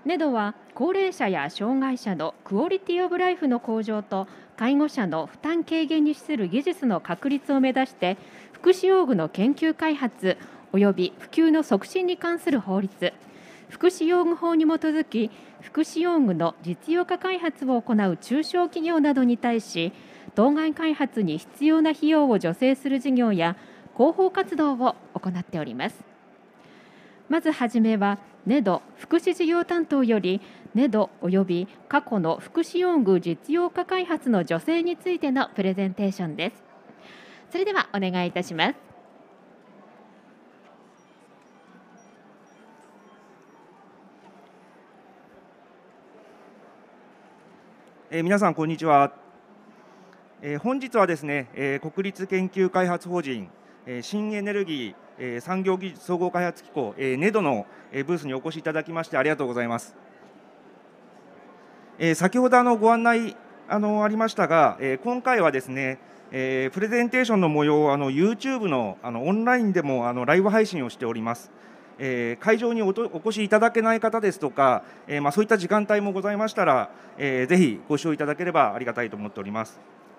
ネドは高齢者や障害者のクオリティオブライフの向上と介護者の負担軽減に資する技術の確立を目指して福祉用具の研究開発及び普及の促進に関する法律、福祉用具法に基づき福祉用具の実用化開発を行う中小企業などに対し、当該開発に必要な費用を助成する事業や広報活動を行っております。まずはじめはネド福祉事業担当よりネド及び過去の福祉用具実用化開発の助成についてのプレゼンテーションです。それではお願いいたします。 皆さんこんにちは。本日はですね、国立研究開発法人、新エネルギー、産業技術総合開発機構、ネドの、ブースにお越しいただきましてありがとうございます。先ほどご案内ありましたが、今回はですね、プレゼンテーションの模様をYouTube のオンラインでもライブ配信をしております。会場にお越しいただけない方ですとか、そういった時間帯もございましたら、ぜひご視聴いただければありがたいと思っております。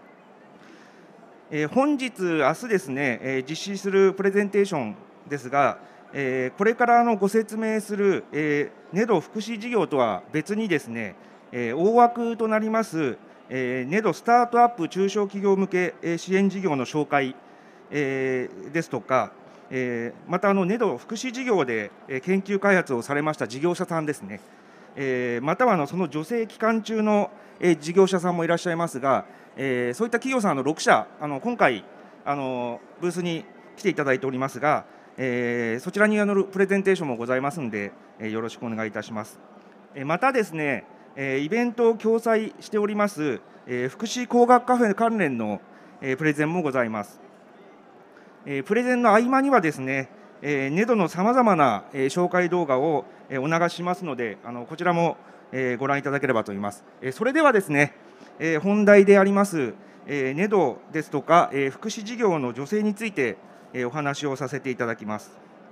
本日、明日ですね、実施するプレゼンテーションですが、これからご説明する、ネド福祉事業とは別にですね、大枠となりますネドスタートアップ中小企業向け支援事業の紹介ですとか、またネド福祉事業で研究開発をされました事業者さんですね、またはその助成期間中の事業者さんもいらっしゃいますが、そういった企業さん6社今回ブースに来ていただいておりますが、そちらにプレゼンテーションもございますので、よろしくお願いいたします。またですね、イベントを共催しております福祉工学カフェ関連のプレゼンもございます。プレゼンの合間にはですね、ネドのさまざまな紹介動画をお流ししますので、こちらもご覧いただければと思います。それではですね、本題でありますネドですとか福祉事業の助成についてお話をさせていただきます。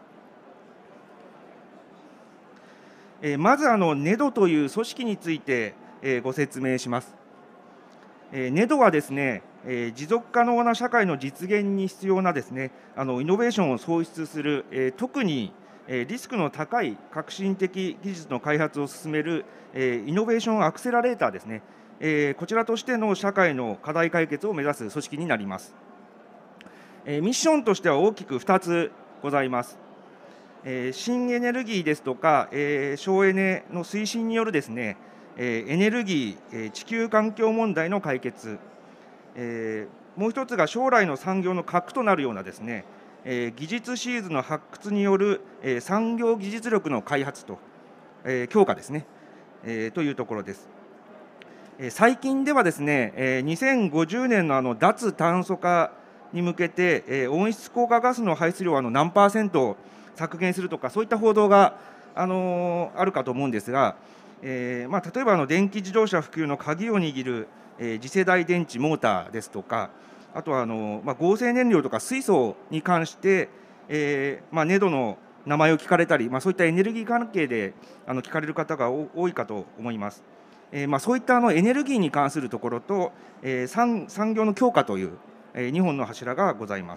まずネドという組織についてご説明します。ネドはですね、持続可能な社会の実現に必要なですね、イノベーションを創出する、特にリスクの高い革新的技術の開発を進めるイノベーションアクセラレーターですね、こちらとしての社会の課題解決を目指す組織になります。ミッションとしては大きく2つございます。新エネルギーですとか、省エネの推進によるですね、エネルギー、地球環境問題の解決、もう一つが将来の産業の核となるようなですね、技術シーズの発掘による産業技術力の開発と強化ですね、というところです。最近ではですね、2050年の脱炭素化に向けて温室効果ガスの排出量を何%削減するとか、そういった報道があるかと思うんですが、例えば電気自動車普及の鍵を握る次世代電池モーターですとか、あとは合成燃料とか水素に関して、ネドの名前を聞かれたり、そういったエネルギー関係で聞かれる方が多いかと思います。そういったエネルギーに関するところと、産業の強化という2本の柱がございます。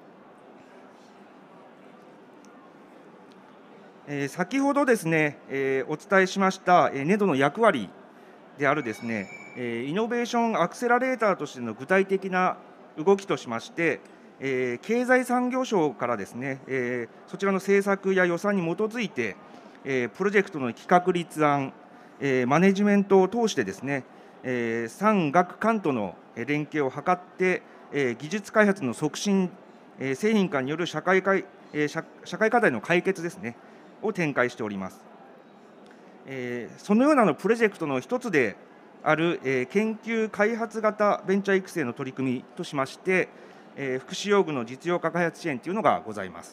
先ほどですね、お伝えしましたネドの役割であるですね、イノベーションアクセラレーターとしての具体的な動きとしまして、経済産業省からですね、そちらの政策や予算に基づいて、プロジェクトの企画立案、マネジメントを通してですね、産学官との連携を図って、技術開発の促進、製品化による社会課題の解決ですねを展開しております。そのようなプロジェクトの一つである研究開発型ベンチャー育成の取り組みとしまして、福祉用具の実用化開発支援というのがございます。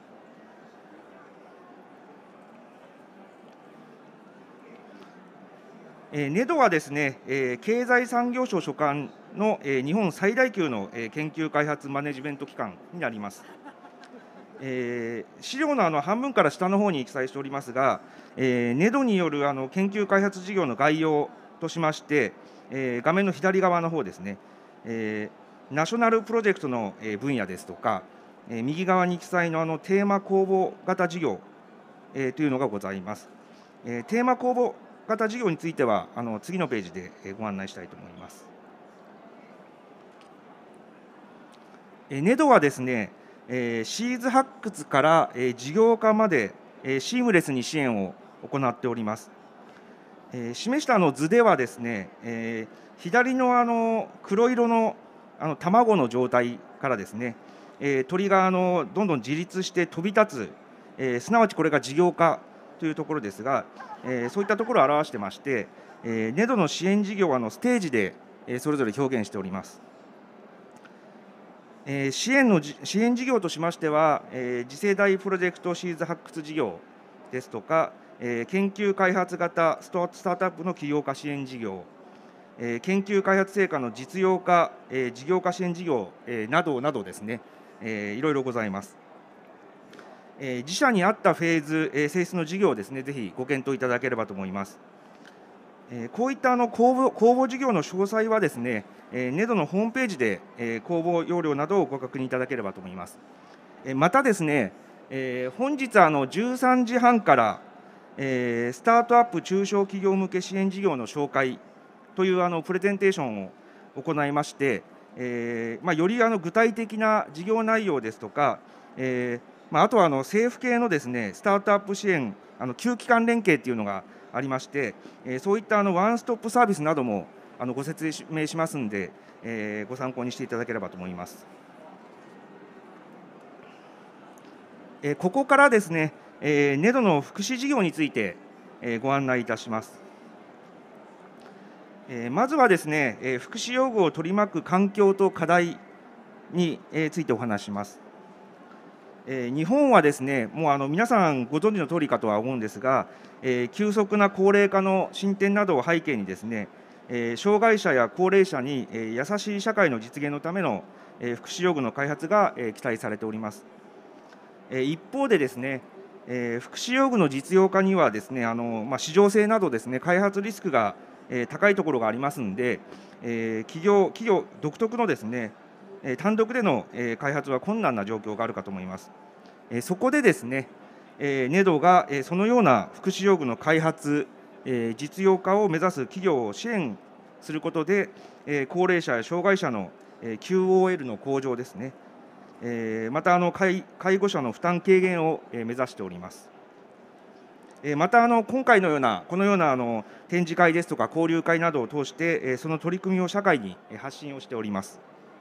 ネドはですね、経済産業省所管の日本最大級の研究開発マネジメント機関になります。 資料の半分から下の方に記載しておりますが、ネドによる研究開発事業の概要としまして、画面の左側の方ですね、ナショナルプロジェクトの分野ですとか、右側に記載のテーマ公募型事業というのがございます。テーマ公募型事業については次のページでご案内したいと思います。ネドはですね、シーズ発掘から事業化までシームレスに支援を行っております。示した図ではですね、左の黒色の卵の状態からですね、鳥がどんどん自立して飛び立つ、すなわちこれが事業化というところですが、そういったところを表してまして、ネドの支援事業はステージでそれぞれ表現しております。支援事業としましては、次世代プロジェクトシーズ発掘事業ですとか、研究開発型スタートアップの起業家支援事業、研究開発成果の実用化、事業化支援事業、などなどですね、いろいろございます。自社に合ったフェーズ、性質の事業をですね、ぜひご検討いただければと思います。こういった公募事業の詳細はですね、ネドのホームページで公募要領などをご確認いただければと思います。またですね、本日13時半からスタートアップ中小企業向け支援事業の紹介というプレゼンテーションを行いまして、より具体的な事業内容ですとか、あとは政府系のですねスタートアップ支援9機関連携というのがありまして、そういったワンストップサービスなどもご説明しますので、ご参考にしていただければと思います。ここからですね、ネドの福祉事業についてご案内いたします。まずはですね、福祉用具を取り巻く環境と課題についてお話します。日本はですね、もう皆さんご存知の通りかとは思うんですが、急速な高齢化の進展などを背景にですね、障害者や高齢者に優しい社会の実現のための福祉用具の開発が期待されております。一方でですね、福祉用具の実用化にはですね、市場性などですね、開発リスクが高いところがありますので、企業独特のですね、単独での開発は困難な状況があるかと思います。そこでですね、ネドがそのような福祉用具の開発、実用化を目指す企業を支援することで、高齢者や障害者の QOL の向上ですね、また介護者の負担軽減を目指しております。また今回のようなこのような展示会ですとか交流会などを通してその取り組みを社会に発信をしております。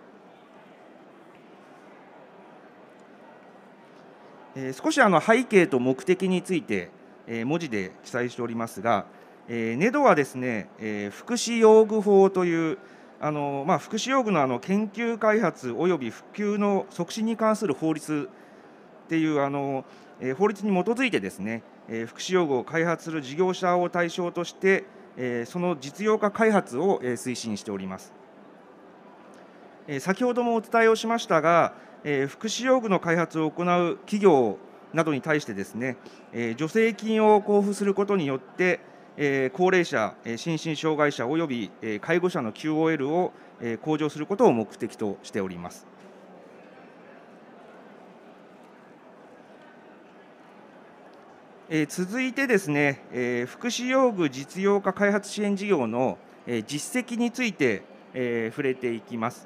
少し背景と目的について文字で記載しておりますが、ネドはですね、福祉用具法という福祉用具の研究開発および普及の促進に関する法律っていう法律に基づいてですね、福祉用具を開発する事業者を対象としてその実用化開発を推進しております。先ほどもお伝えをしましたが、福祉用具の開発を行う企業などに対してですね、助成金を交付することによって高齢者、心身障害者および介護者の QOL を向上することを目的としております。続いてですね、福祉用具実用化開発支援事業の実績について触れていきます。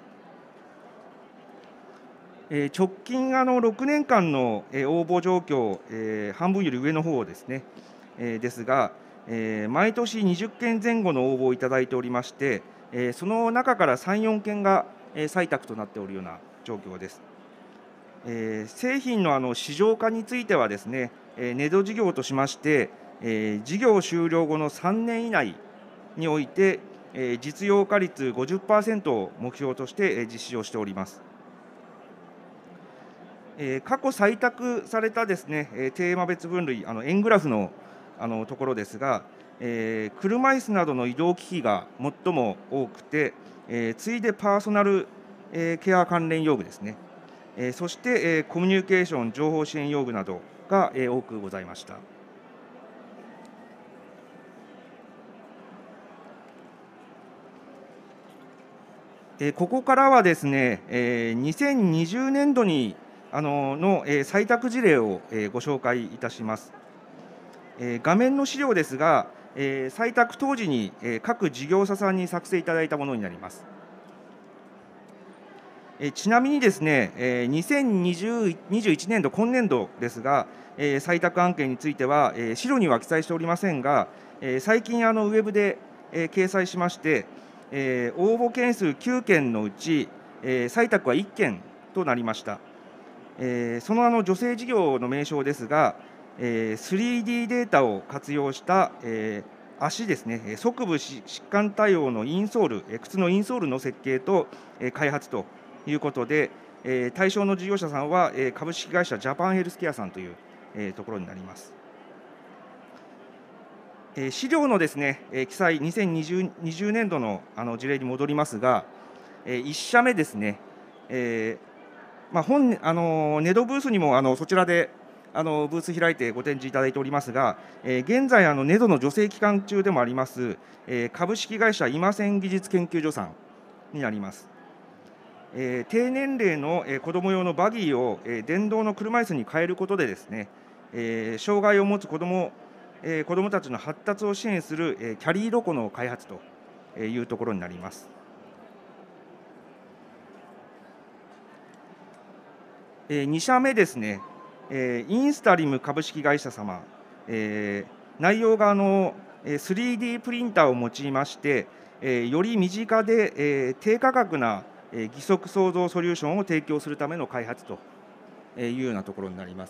直近6年間の応募状況、半分より上の方ですね、ですが、毎年20件前後の応募をいただいておりまして、その中から3、4件が採択となっておるような状況です。製品の市場化についてはですね、ネド事業としまして、事業終了後の3年以内において、実用化率 50% を目標として実施をしております。過去採択されたですね、テーマ別分類、円グラフのところですが、車椅子などの移動機器が最も多くて、次いでパーソナルケア関連用具ですね、 そして、コミュニケーション情報支援用具などが、多くございました。ここからはですね、2020年度にの採択事例をご紹介いたします。画面の資料ですが、採択当時に各事業者さんに作成いただいたものになります。ちなみにですね、2021年度、今年度ですが、採択案件については、資料には記載しておりませんが、最近ウェブで掲載しまして、応募件数9件のうち、採択は1件となりました。その女性事業の名称ですが、3D データを活用した、足ですね、側部疾患対応のインソール、靴のインソールの設計と開発ということで、対象の事業者さんは株式会社ジャパンヘルスケアさんというところになります。資料のですね、記載、2020年度の事例に戻りますが、1社目ですね、ネドブースにもそちらでブース開いてご展示いただいておりますが、現在、ネドの助成期間中でもあります、株式会社今線技術研究所さんになります。低年齢の子ども用のバギーを電動の車椅子に変えることでですね、障害を持つ子どもたちの発達を支援するキャリーロコの開発というところになります。2社目ですね、インスタリム株式会社様、内容が3D プリンターを用いまして、より身近で低価格な義足創造ソリューションを提供するための開発というようなところになります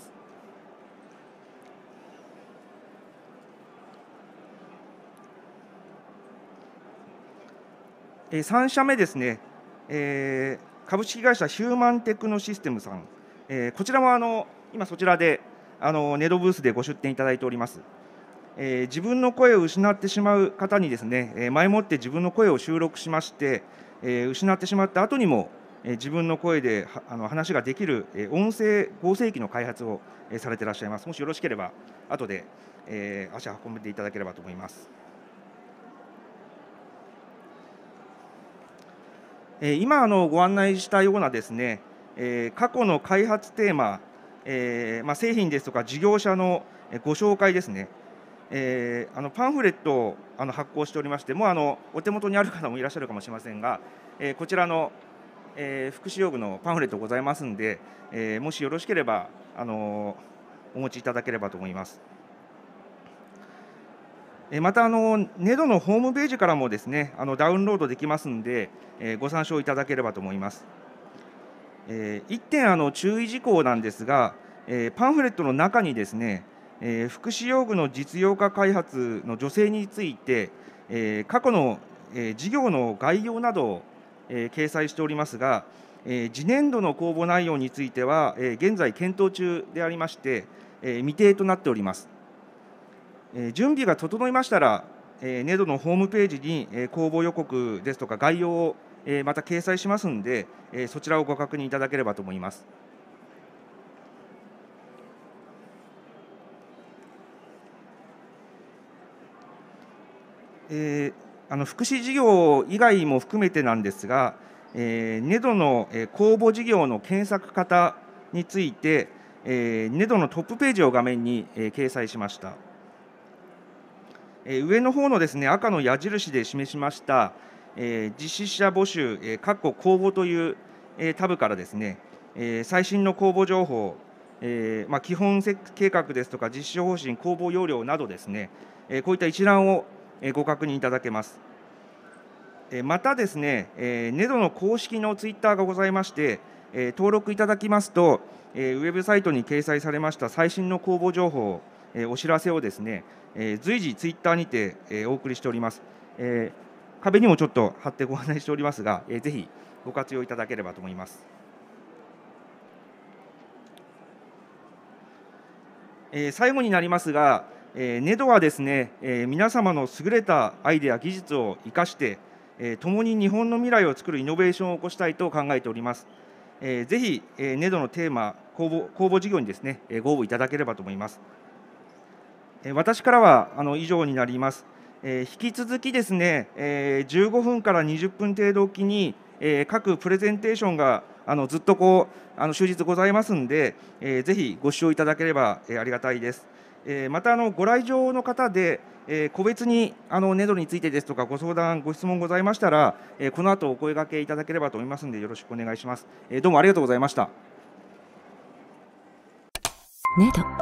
。3社目ですね、株式会社ヒューマンテクノシステムさん、こちらも今そちらでネドブースでご出展いただいております。自分の声を失ってしまう方にですね、前もって自分の声を収録しまして、失ってしまった後にも自分の声で話ができる音声合成機の開発をされていらっしゃいます。もしよろしければ後で足を運んでいただければと思います。今ご案内したようなですね、過去の開発テーマ、製品ですとか事業者のご紹介ですね、パンフレットを発行しておりまして、もうお手元にある方もいらっしゃるかもしれませんが、こちらの福祉用具のパンフレットございますんで、もしよろしければお持ちいただければと思います。またネドのホームページからもですねダウンロードできますんで、ご参照いただければと思います。1点注意事項なんですが、パンフレットの中にですね、福祉用具の実用化開発の助成について、過去の事業の概要などを掲載しておりますが、次年度の公募内容については現在検討中でありまして、未定となっております。準備が整いましたら、ネドのホームページに公募予告ですとか概要をまた掲載しますので、そちらをご確認いただければと思います。福祉事業以外も含めてなんですが、ネドの公募事業の検索方について、ネドのトップページを画面に掲載しました。上の方のですね赤の矢印で示しました実施者募集公募というタブからですね最新の公募情報基本計画ですとか実施方針公募要領などですねこういった一覧をご確認いただけます。またですねネドの公式のツイッターがございまして登録いただきますとウェブサイトに掲載されました最新の公募情報お知らせをですね随時ツイッターにてお送りしております。壁にもちょっと貼ってご案内しておりますがぜひご活用いただければと思います。最後になりますがネドはですね皆様の優れたアイデア技術を生かして共に日本の未来を作るイノベーションを起こしたいと考えております。 ぜひ、ネドのテーマ、公募事業にですね、ご応募いただければと思います。私からは以上になります。引き続きですね、15分から20分程度おきに、各プレゼンテーションがずっと終日ございますんで、ぜひご視聴いただければありがたいです。またご来場の方で、個別にネドについてですとかご相談、ご質問ございましたら、この後お声掛けいただければと思いますので、よろしくお願いします。どうもありがとうございました。 ネド